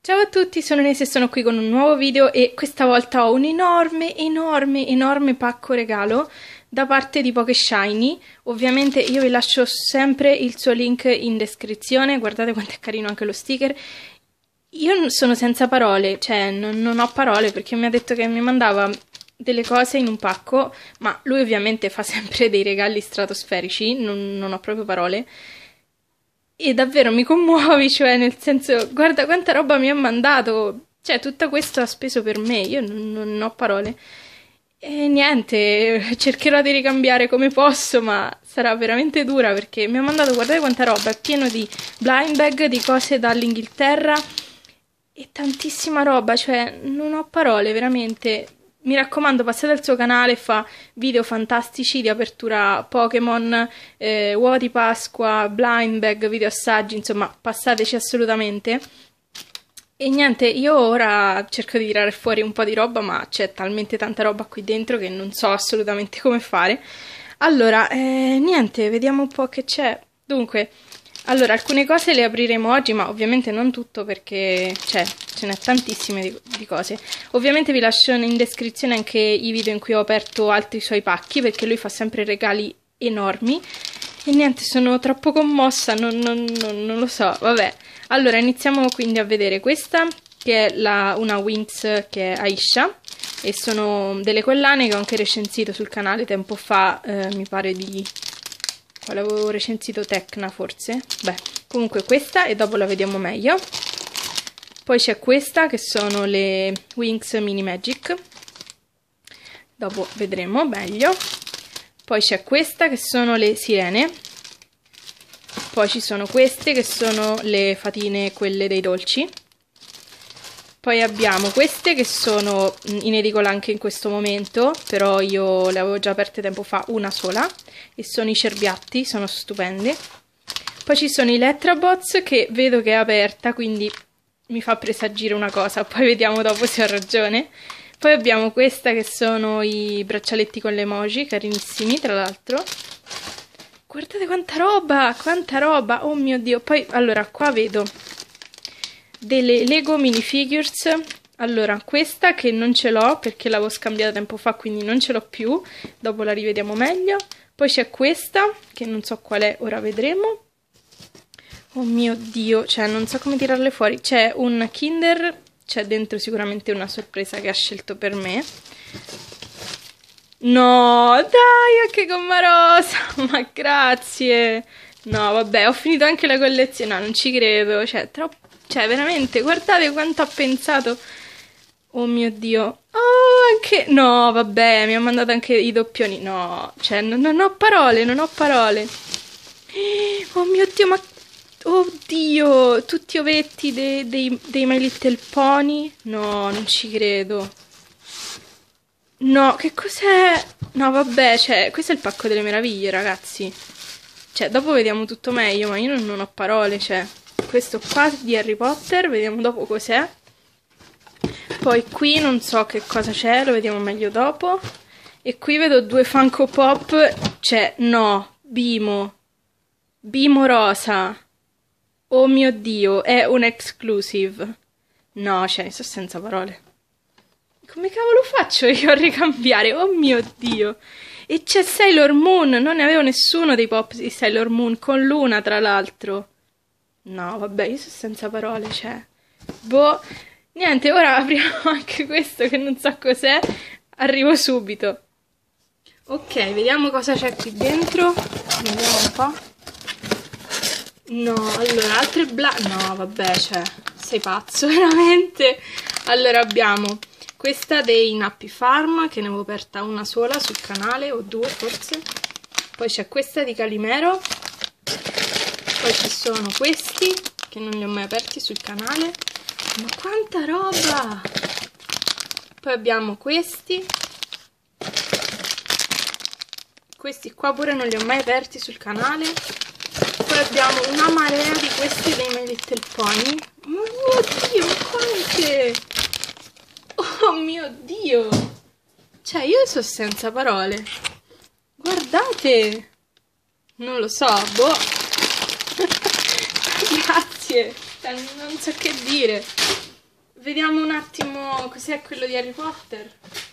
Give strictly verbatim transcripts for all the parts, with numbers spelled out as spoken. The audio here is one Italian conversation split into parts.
Ciao a tutti, sono Inese e sono qui con un nuovo video e questa volta ho un enorme, enorme, enorme pacco regalo da parte di Pokeshiny. Ovviamente io vi lascio sempre il suo link in descrizione, guardate quanto è carino anche lo sticker. Io sono senza parole, cioè non, non ho parole perché mi ha detto che mi mandava delle cose in un pacco, ma lui ovviamente fa sempre dei regali stratosferici, non, non ho proprio parole. E davvero mi commuovi, cioè nel senso, guarda quanta roba mi ha mandato, cioè tutto questo ha speso per me, io non, non ho parole. E niente, cercherò di ricambiare come posso, ma sarà veramente dura perché mi ha mandato, guardate quanta roba, è pieno di blind bag, di cose dall'Inghilterra e tantissima roba, cioè non ho parole, veramente. Mi raccomando, passate al suo canale, fa video fantastici di apertura Pokémon, eh, uova di Pasqua, blind bag, video assaggi, insomma, passateci assolutamente. E niente, io ora cerco di tirare fuori un po' di roba, ma c'è talmente tanta roba qui dentro che non so assolutamente come fare. Allora, eh, niente, vediamo un po' che c'è. Dunque, allora, alcune cose le apriremo oggi, ma ovviamente non tutto perché cioè, ce n'è tantissime di, di cose. Ovviamente vi lascio in descrizione anche i video in cui ho aperto altri suoi pacchi, perché lui fa sempre regali enormi. E niente, sono troppo commossa, non, non, non, non lo so, vabbè. Allora, iniziamo quindi a vedere questa, che è la, una Winx che è Aisha. E sono delle collane che ho anche recensito sul canale tempo fa, eh, mi pare di... Quale avevo recensito? Tecna forse? Beh, comunque questa e dopo la vediamo meglio. Poi c'è questa che sono le Winx Mini Magic. Dopo vedremo meglio. Poi c'è questa che sono le sirene. Poi ci sono queste che sono le fatine, quelle dei dolci. Poi abbiamo queste che sono in edicola anche in questo momento, però io le avevo già aperte tempo fa, una sola, e sono i cerbiatti, sono stupende. Poi ci sono i Lettrabots che vedo che è aperta, quindi mi fa presagire una cosa, poi vediamo dopo se ho ragione. Poi abbiamo questa che sono i braccialetti con le emoji, carinissimi tra l'altro. Guardate quanta roba, quanta roba, oh mio Dio. Poi, allora, qua vedo delle Lego minifigures. Allora, questa che non ce l'ho perché l'avevo scambiata tempo fa, quindi non ce l'ho più, dopo la rivediamo meglio. Poi c'è questa che non so qual è, ora vedremo. Oh mio Dio, cioè non so come tirarle fuori. C'è un Kinder, c'è dentro sicuramente una sorpresa che ha scelto per me. No, dai, anche gomma rosa, ma grazie. No, vabbè, ho finito anche la collezione, no, non ci credo, cioè troppo. Cioè, veramente, guardate quanto ha pensato. Oh mio Dio. Oh, anche... No, vabbè, mi ha mandato anche i doppioni. No, cioè, non, non ho parole, non ho parole. Oh mio Dio, ma... Oddio, tutti ovetti dei, dei, dei My Little Pony. No, non ci credo. No, che cos'è? No, vabbè, cioè, questo è il pacco delle meraviglie, ragazzi. Cioè, dopo vediamo tutto meglio, ma io non, non ho parole, cioè... Questo qua di Harry Potter, vediamo dopo cos'è. Poi qui non so che cosa c'è, lo vediamo meglio dopo. E qui vedo due Funko Pop, cioè no, Bimo, Bimo rosa. Oh mio Dio, è un exclusive. No, cioè, sto senza parole. Come cavolo faccio io a ricambiare? Oh mio Dio. E c'è Sailor Moon, non ne avevo nessuno dei pop di Sailor Moon, con Luna tra l'altro. No, vabbè, io sono senza parole, cioè... Boh... Niente, ora apriamo anche questo che non so cos'è. Arrivo subito. Ok, vediamo cosa c'è qui dentro. Vediamo un po'. No, allora, altre bla... No, vabbè, cioè... Sei pazzo, veramente? Allora, abbiamo questa dei Happy Farm, che ne avevo aperta una sola sul canale, o due forse. Poi c'è questa di Calimero. Poi ci sono questi, che non li ho mai aperti sul canale. Ma quanta roba! Poi abbiamo questi. Questi qua pure non li ho mai aperti sul canale. Poi abbiamo una marea di questi dei My Little Pony. Oh mio Dio, ma quante! Oh mio Dio! Cioè, io sono senza parole. Guardate! Non lo so, boh! Grazie, cioè, non so che dire. vediamo un attimo cos'è quello di Harry Potter.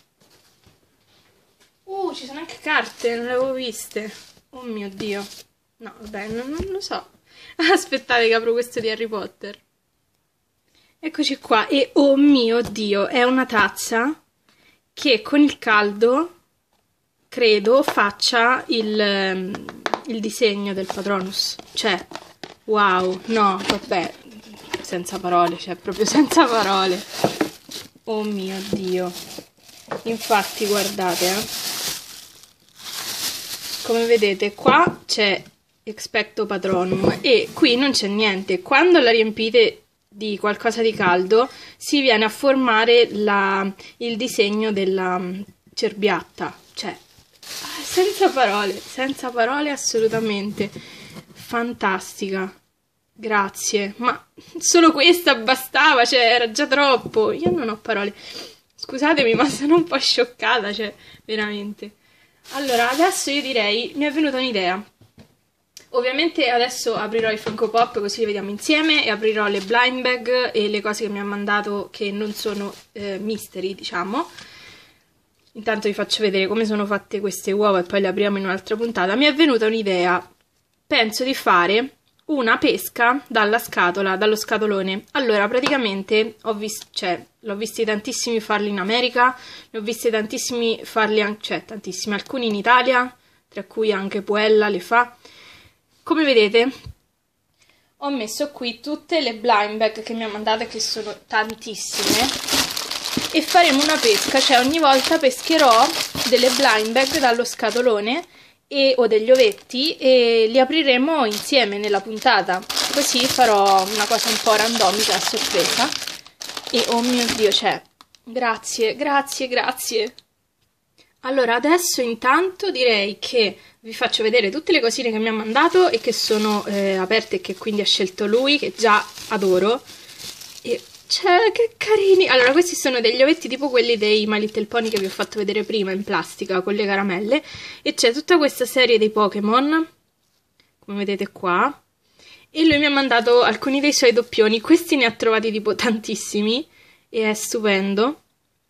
Uh, ci sono anche carte, non le avevo viste. Oh mio Dio. No, vabbè, non, non lo so. Aspettate che apro questo di Harry Potter. Eccoci qua. E oh mio Dio, è una tazza che con il caldo credo faccia il, il disegno del Patronus. Cioè, wow, no, vabbè, senza parole, cioè proprio senza parole. Oh mio Dio. Infatti, guardate, eh. Come vedete, qua c'è Expecto Patronum e qui non c'è niente. Quando la riempite di qualcosa di caldo si viene a formare la, il disegno della cerbiatta. Cioè, senza parole, senza parole assolutamente. Fantastica. Grazie. Ma solo questa bastava, cioè era già troppo. Io non ho parole. Scusatemi, ma sono un po' scioccata, cioè, veramente. Allora, adesso io direi, mi è venuta un'idea. Ovviamente adesso aprirò i Funko Pop così li vediamo insieme e aprirò le blind bag e le cose che mi ha mandato che non sono eh, mystery, diciamo. Intanto vi faccio vedere come sono fatte queste uova e poi le apriamo in un'altra puntata. Mi è venuta un'idea, penso di fare una pesca dalla scatola, dallo scatolone. Allora, praticamente ho visto, cioè, l'ho visti tantissimi farli in America, ne ho visti tantissimi farli, anche, cioè tantissimi, alcuni in Italia, tra cui anche Puella le fa. Come vedete, ho messo qui tutte le blind bag che mi ha mandato, che sono tantissime, e faremo una pesca, cioè ogni volta pescherò delle blind bag dallo scatolone e, o degli ovetti e li apriremo insieme nella puntata, così farò una cosa un po' randomica a sorpresa. E oh mio Dio, cioè, grazie, grazie, grazie. Allora, adesso intanto direi che vi faccio vedere tutte le cosine che mi ha mandato e che sono eh, aperte e che quindi ha scelto lui, che già adoro. E cioè, che carini! Allora, questi sono degli ovetti tipo quelli dei My Little Pony che vi ho fatto vedere prima, in plastica, con le caramelle. E c'è tutta questa serie dei Pokémon, come vedete qua. E lui mi ha mandato alcuni dei suoi doppioni. Questi ne ha trovati tipo tantissimi e è stupendo.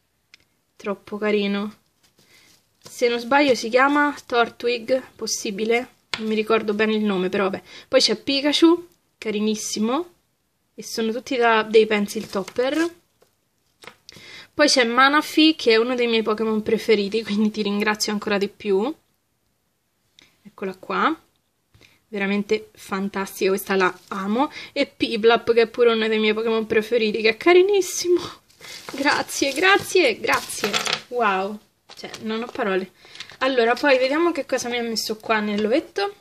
Troppo carino. Se non sbaglio si chiama Tortwig, possibile? Non mi ricordo bene il nome, però vabbè. Poi c'è Pikachu, carinissimo. E sono tutti da, dei pencil topper. Poi c'è Manaphy, che è uno dei miei Pokémon preferiti, quindi ti ringrazio ancora di più. Eccola qua. Veramente fantastica, questa la amo. E Piplup, che è pure uno dei miei Pokémon preferiti, che è carinissimo. Grazie, grazie, grazie. Wow. Cioè, non ho parole. Allora, poi vediamo che cosa mi ha messo qua nell'ovetto.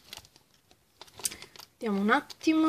Vediamo un attimo.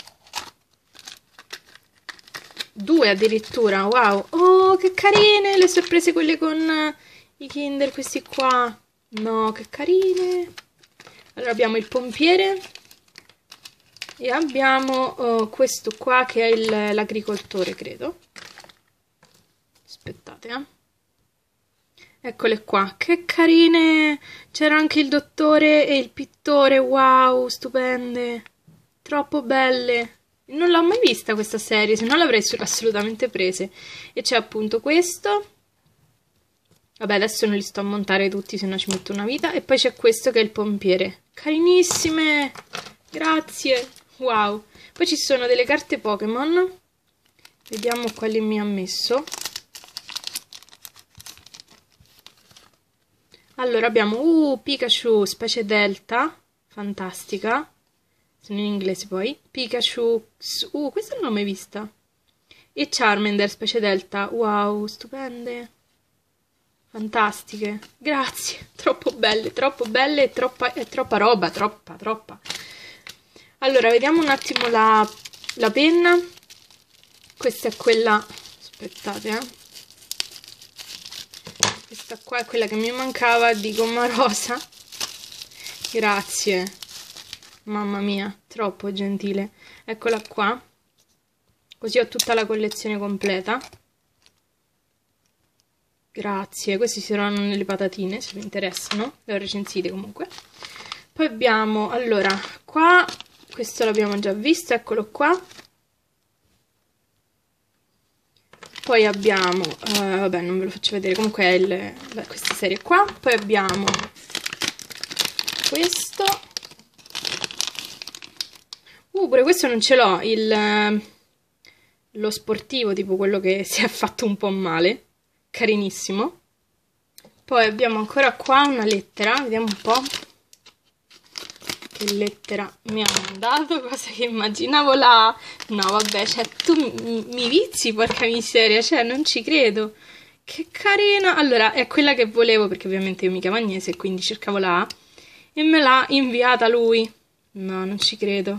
Due addirittura, wow. Oh, che carine le sorprese quelle con i Kinder, questi qua. No, che carine. Allora abbiamo il pompiere. E abbiamo oh, questo qua che è l'agricoltore, credo. Aspettate, eh. Eccole qua, che carine! C'era anche il dottore e il pittore, wow, stupende! Troppo belle! Non l'ho mai vista questa serie, se no l'avrei assolutamente prese. E c'è appunto questo. Vabbè, adesso non li sto a montare tutti, se no ci metto una vita. E poi c'è questo che è il pompiere. Carinissime! Grazie! Wow! Poi ci sono delle carte Pokémon. Vediamo quali mi ha messo. Allora abbiamo uh, Pikachu specie Delta, fantastica, sono in inglese poi, Pikachu, uh, questa non l'ho mai vista, e Charmander specie Delta, wow, stupende, fantastiche, grazie, troppo belle, troppo belle e troppa, e troppa roba, troppa, troppa. Allora vediamo un attimo la, la penna, questa è quella, aspettate eh. Questa qua è quella che mi mancava di gomma rosa. Grazie. Mamma mia, troppo gentile. Eccola qua. Così ho tutta la collezione completa. Grazie. Questi saranno nelle patatine, se vi interessano. Le ho recensite comunque. Poi abbiamo, allora, qua, questo l'abbiamo già visto, eccolo qua. Poi abbiamo, uh, vabbè non ve lo faccio vedere, comunque è il, beh, questa serie qua. Poi abbiamo questo. Uh, pure questo non ce l'ho, il, lo sportivo, tipo quello che si è fatto un po' male. Carinissimo. Poi abbiamo ancora qua una lettera, vediamo un po' che lettera mi ha mandato, cosa che immaginavo là. No vabbè, cioè tu mi vizi, porca miseria, cioè non ci credo. Che carina. Allora, è quella che volevo, perché ovviamente io mi chiamo Agnese, quindi cercavo la A, e me l'ha inviata lui. No, non ci credo.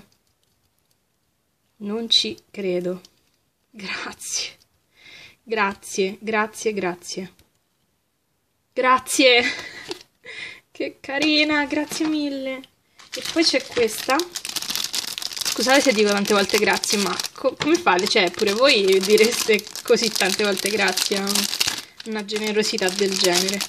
Non ci credo. Grazie. Grazie, grazie, grazie. Grazie. Che carina, grazie mille. E poi c'è questa. Scusate se dico tante volte grazie, ma co come fate? Cioè, pure voi direste così tante volte grazie a una generosità del genere.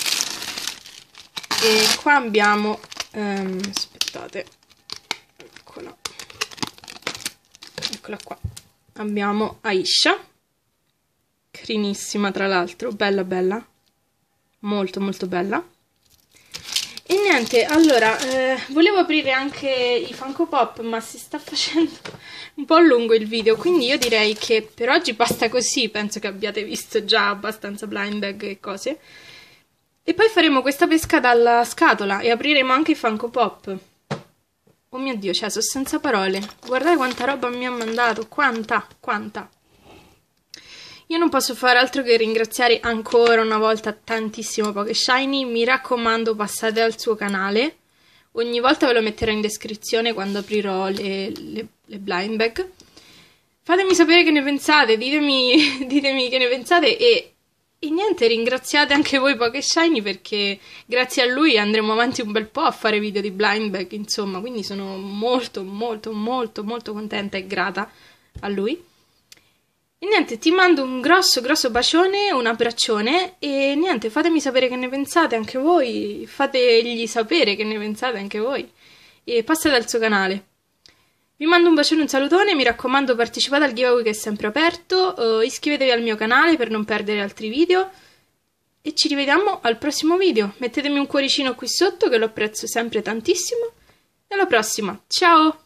E qua abbiamo... Um, aspettate. Eccola. Eccola qua. Abbiamo Aisha. Carinissima, tra l'altro. Bella, bella. Molto, molto bella. E niente, allora, eh, volevo aprire anche i Funko Pop, ma si sta facendo un po' lungo il video, quindi io direi che per oggi basta così, penso che abbiate visto già abbastanza blind bag e cose. E poi faremo questa pesca dalla scatola e apriremo anche i Funko Pop. Oh mio Dio, cioè, sono senza parole. Guardate quanta roba mi ha mandato, quanta, quanta. Io non posso fare altro che ringraziare ancora una volta tantissimo Pokeshiny. Mi raccomando, passate al suo canale. Ogni volta ve lo metterò in descrizione quando aprirò le, le, le blind bag. Fatemi sapere che ne pensate, ditemi, ditemi che ne pensate e, e niente, ringraziate anche voi Pokeshiny, perché grazie a lui andremo avanti un bel po' a fare video di blind bag, insomma, quindi sono molto molto molto molto contenta e grata a lui. E niente, ti mando un grosso grosso bacione, un abbraccione e niente, fatemi sapere che ne pensate anche voi, fategli sapere che ne pensate anche voi e passate al suo canale. Vi mando un bacione e un salutone, mi raccomando partecipate al giveaway che è sempre aperto, uh, iscrivetevi al mio canale per non perdere altri video e ci rivediamo al prossimo video. Mettetemi un cuoricino qui sotto che lo apprezzo sempre tantissimo e alla prossima, ciao!